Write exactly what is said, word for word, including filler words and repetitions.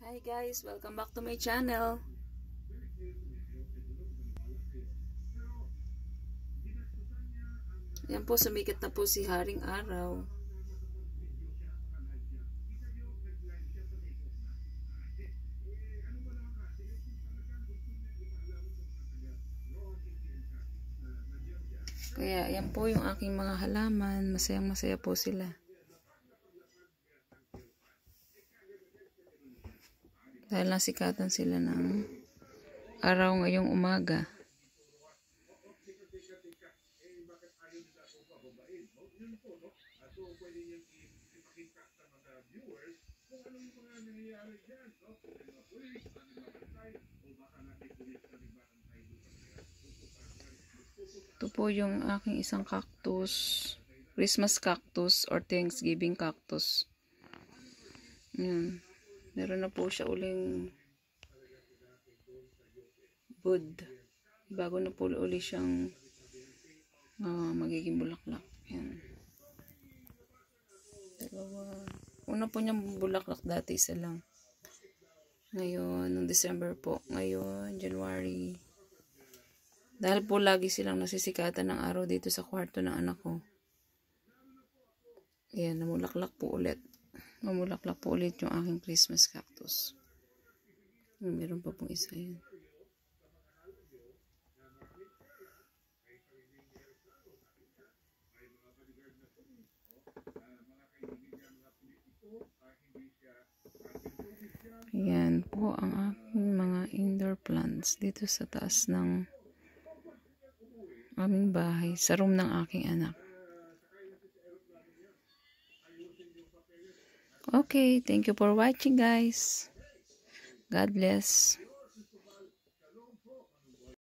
Hi guys, welcome back to my channel. Yan po, sumikat na po si Haring Araw. Kaya yan po yung aking mga halaman. Masayang masaya po sila. Dahil nasikatan sila ng araw ngayong umaga. Ito po yung aking isang cactus, Christmas cactus or Thanksgiving cactus. Yan. Meron na po siya uling bud. Bago na po uli siyang uh, magiging bulaklak. Yan. Dalawa. Una po niyang bulaklak dati isa lang. Ngayon, noong December po. Ngayon, January. Dahil po lagi silang nasisikatan ng araw dito sa kwarto ng anak ko. Ayan, namulaklak po ulit. Namulaklak po ulit yung aking Christmas cactus. Meron pa pong isa yun. Ayan po ang aking mga indoor plants dito sa taas ng aming bahay, sa room ng aking anak. Okay, thank you for watching guys. God bless.